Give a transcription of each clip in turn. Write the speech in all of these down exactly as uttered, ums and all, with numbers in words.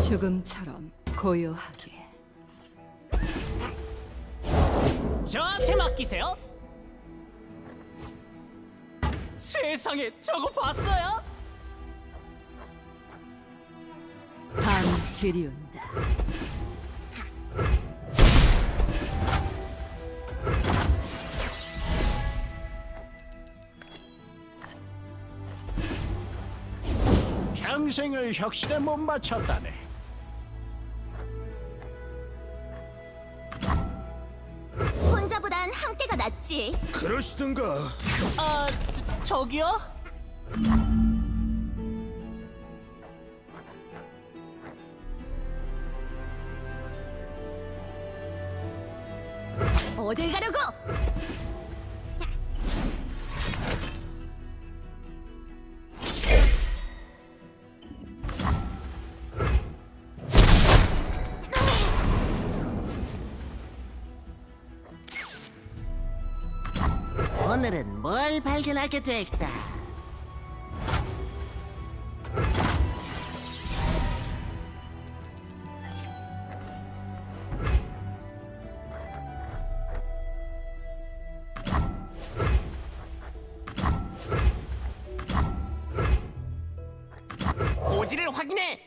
죽음처럼 고요하게. 저한테 맡기세요. 세상에, 저거 봤어요? 밤 들이온다. 평생을 혁신에 못 맞췄다네. 혼자보단 함께가 낫지. 그러시든가. 아, 저, 저기요? 어딜 가려고? 오늘은 뭘 발견하게 될까? 고지를 확인해!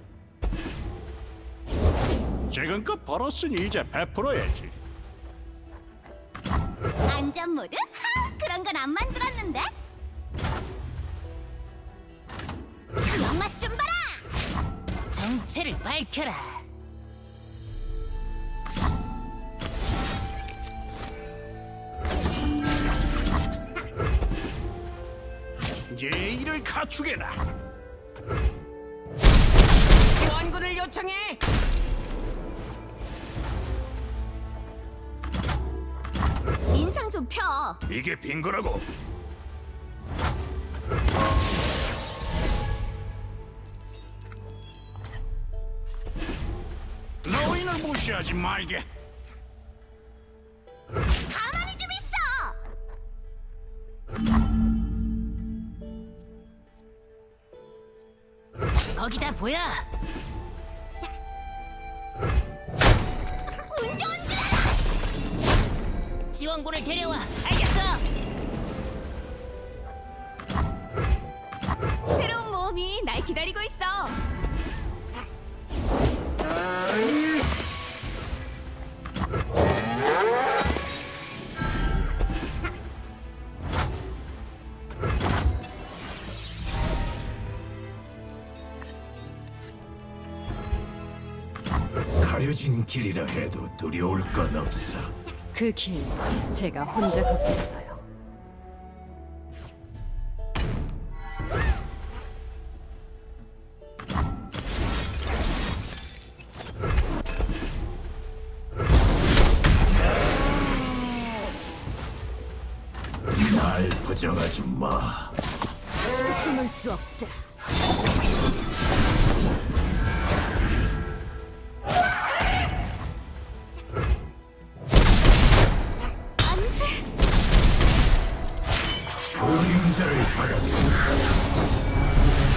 지금껏 벌었으니 이제 베풀어야지. 안전 모드? 하! 그런 건 안 만들었는데? 수영 맛 좀 봐라! 정체를 밝혀라! 예의를 갖추게라. 지원군을 요청해! 인상 좀 펴! 이게 빈 거라고. 노인을 무시하지 말게. 가만히 좀 있어! 거기다 보여! 운 좋은 줄 알아! 지원군을 데려와! 알겠어! 새로운 모험이 날 기다리고 있어! 가려진 길이라 해도 두려울 건 없어. 그 길 제가 혼자 걷겠어요. 날 부정하지 마. 숨을 수 없다. 그림자를 바라보고